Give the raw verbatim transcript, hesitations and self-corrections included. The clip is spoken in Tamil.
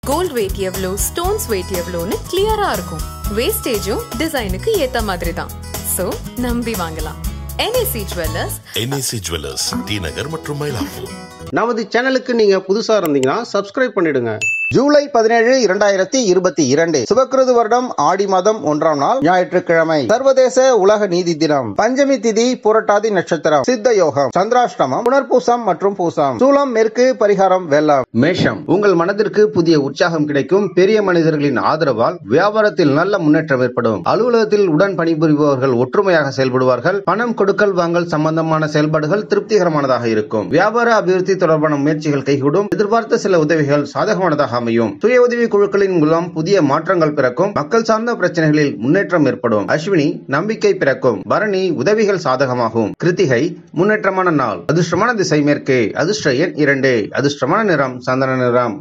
கோல்ட் வெயிட் எவ்வளோ, ஸ்டோன்ஸ் வெயிட் எவ்வளோன்னு கிளியரா இருக்கும். வேஸ்டேஜும் டிசைனுக்கு ஏத்த மாதிரி தான். சோ நம்பி வாங்கலாம். NAC jewellers. NAC jewellers, T Nagar மற்றும் மயிலாப்பூர். நமது சேனலுக்கு நீங்க புதுசா இருந்தீங்கன்னா சப்ஸ்கிரைப் பண்ணிடுங்க. ஜூலை பதினேழு இரண்டாயிரத்தி இருபத்தி இரண்டு சுபக்கிருது வருடம் ஆடி மாதம் ஒன்றாம் நாள் ஞாயிற்றுக்கிழமை. சர்வதேச உலக நீதி தினம். பஞ்சமி திதி புரட்டாதி நட்சத்திரம். சித்த யோகம். சந்திராஷ்டமம். புனர்பூசம் மற்றும் பூசம். சூலம் மேற்கு. பரிகாரம் வெள்ளம். மேஷம். உங்கள் மனதிற்கு புதிய உற்சாகம் கிடைக்கும். பெரிய மனிதர்களின் ஆதரவால் வியாபாரத்தில் நல்ல முன்னேற்றம் ஏற்படும். அலுவலகத்தில் உடன் பணிபுரிபவர்கள் ஒற்றுமையாக செயல்படுவார்கள். பணம் கொடுக்கல் வாங்கல் சம்பந்தமான செயல்பாடுகள் திருப்திகரமானதாக இருக்கும். வியாபார அபிவிருத்தி தொடர்பான முயற்சிகள் கைகூடும். எதிர்பார்த்த சில உதவிகள் சாதகமானதாக அமையும். சுய உதவி குழுக்களின் மூலம் புதிய மாற்றங்கள் பிறக்கும். மக்கள் சார்ந்த பிரச்சனைகளில் முன்னேற்றம் ஏற்படும். அஸ்வினி நம்பிக்கை பிறக்கும். பரணி உதவிகள் சாதகமாகும். கிருத்திகை முன்னேற்றமான நாள். அதிர்ஷ்டமான திசை மேற்கு. அதிர்ஷ்ட எண் இரண்டு. அதிர்ஷ்டமான நிறம் சந்தன நிறம்.